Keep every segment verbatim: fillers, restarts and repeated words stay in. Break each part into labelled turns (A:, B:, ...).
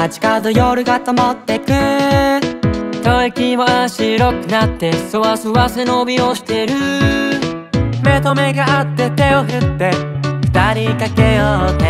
A: 街角夜が灯ってく。吐息は白くなってそわそわ背伸びをしてる。目と目が合って手を振って二人かけようって。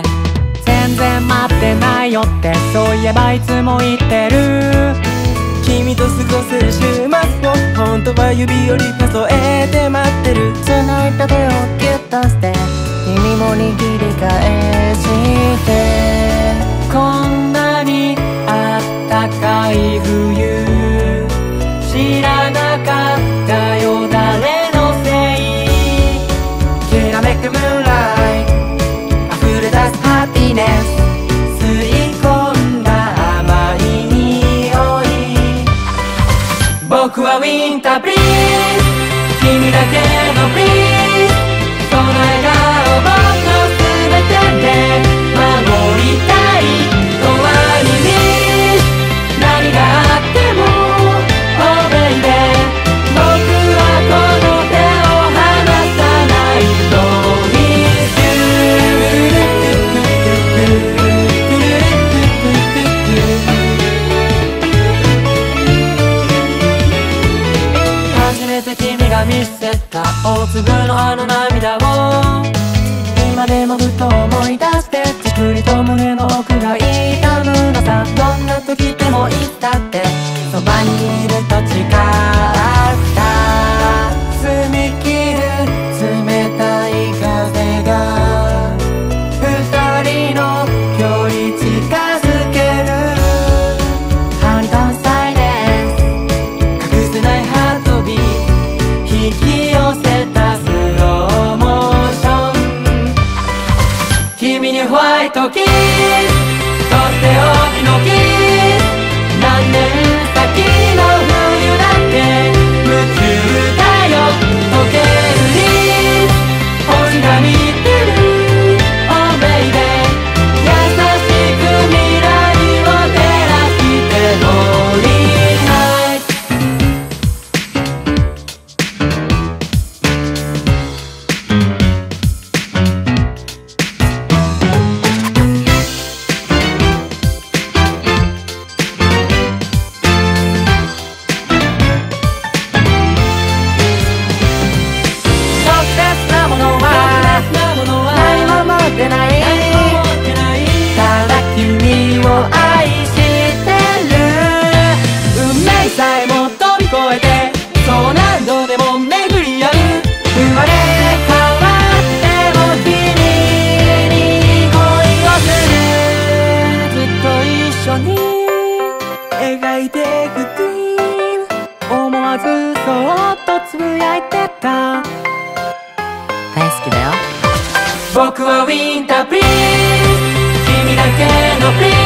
A: 全然待ってないよってそういえばいつも言ってる。君と過ごせる週末を本当は指折り数えて待ってる。
B: 繋いだ手をギュッとして君も握り返して
A: こんなにあったかい冬知らなかったよ誰のせい。きらめくムーンライト溢れ出すハピネス吸い込んだ甘い匂い。僕はウィンターブリーズ君だけのブリーズ。その笑顔僕の全てで守りたい。永遠にミス何があっても Oh baby 僕はこの手を離さないと Miss you 初めて君が見せた大粒のあの涙を今でもふと思い出してじくりと胸の奥が痛むのさ。どんな時でもいつだってそばにいると誓った澄み切る冷たい風が二人の距離近づける。ハニトンサイレンス隠せないハートビート引き寄せたスローモーション。君にホワイトキスとっておきのキス何年先の冬だって夢中だよ溶けるリス星が見てる Oh baby 優しく未来を照らしてもりない。特別なものは何も持ってない。ただ君を愛してる。運命さえも飛び越えてそう何度でも巡り合う。生まれ変わっても君に恋をする。ずっと一緒に描いていくドリーム思わずそっとつぶやいてた。
B: 大好きだよ。
A: 僕はウィンターブリーズ君だけのブリーズ